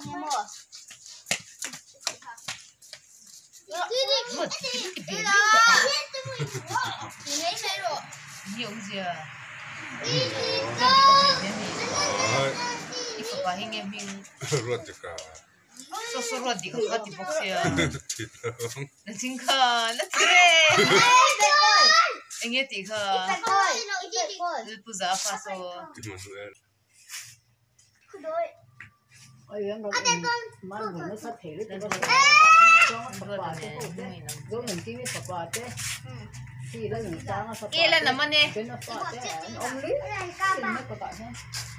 nhiều giờ 이거 봐 행에 민 로드가 소소로디 같이 복시야 나 진짜 나 그래 행에 티가 부자 파서 ơi em nó mang mình nó sát thể đấy cho sập quả thế rồi mình kia sập quả thế thì đó mình sang sập quả kia là nằm anh nè cái nó quả thế ông lý cái nó có tại thế